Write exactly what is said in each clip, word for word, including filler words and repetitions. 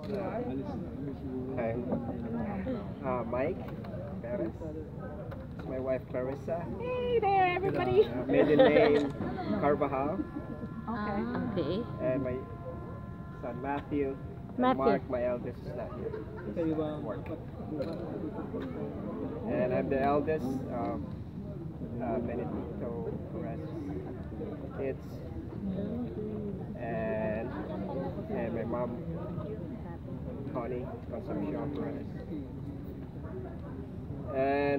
I'm uh, Mike Perez. It's my wife Clarissa. Hey there, everybody. Uh, maiden name Carvajal. Okay. Okay. And my son Matthew. And Matthew. Mark, my eldest, is not here. He's at work. And I'm the eldest of uh, Benedicto Perez kids. And, and my mom, Connie Concepcion Perez. And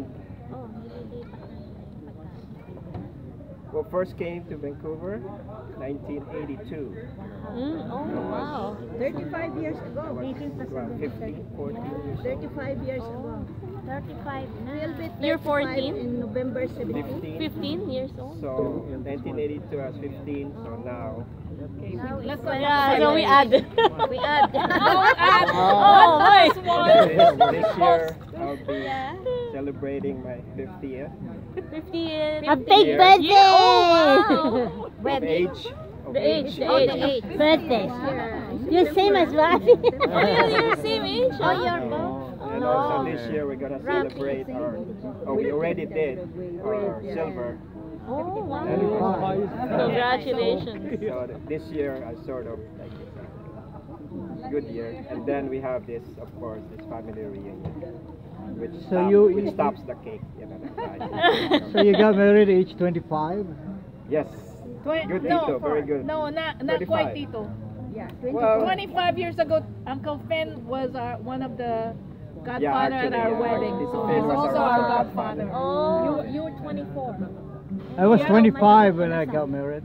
well, first came to Vancouver, nineteen eighty-two. Mm, oh, wow. thirty-five years I ago. was around fifteen, fourteen years old. thirty-five years ago. thirty-five We'll be You're thirty-five fourteen? in November seventeenth. fifteen. fifteen years old? So nineteen eighty-two I was fifteen, so now Let's go. Yeah, so we add. We add. add. Oh, my. this, this year I'll be celebrating my fiftieth fiftieth. A big Year. birthday! Oh, of age. Of The age, the Oh, age. the age. Birthday. You're same as Rafi. Oh, yeah, you're the same age. Oh, huh? you're And No. also this year we're gonna celebrate our, oh we already did our silver. Oh, wow. anniversary. Congratulations. So th- this year I sort of like it's a good year, and then we have this, of course, this family reunion, which, So stop- you- which you- stops the cake, you know. the So you got married at age twenty-five? Yes, Twen- good no, Tito, very good. No, not not quite Tito. Yeah, Well, twenty-five years ago, Uncle Finn was our, one of the godfather at actually, our yeah. wedding. Tito So Finn he's was also our our godfather. godfather. Oh. You, you were twenty-four. I was Yeah. twenty-five when I got married.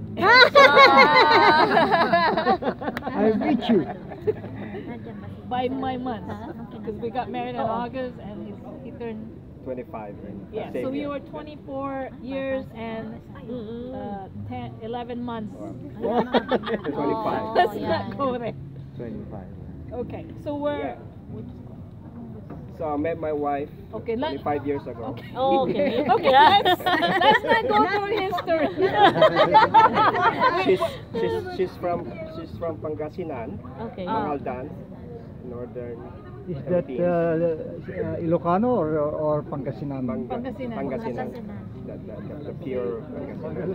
I beat you. By my month. Because we got married in August and he's, he turned, twenty-five. in the yeah, same so we year. were twenty-four years and uh, ten, eleven months. twenty-five. Let's not go there. twenty-five. Okay, so we're, Yeah. So I met my wife okay, let, twenty-five years ago. okay. Oh, okay. Okay, let's, let's not go through history. she's, she's, she's from she's from Pangasinan, Okay. Mangaldan, northern Is that Philippines. uh, uh, Ilocano or, or Pangasinan? Pang- Pangasinan. Pangasinan. The, the, the, the pure Pangasinan.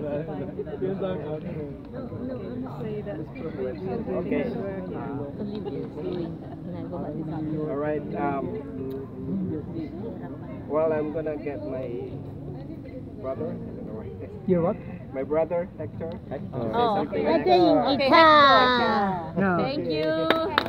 Say that. Okay. All right. Um, well, I'm gonna get my brother. I don't know where- Your what? My brother Hector. Hector. Oh, something okay. like Playing that. guitar. No. Thank you.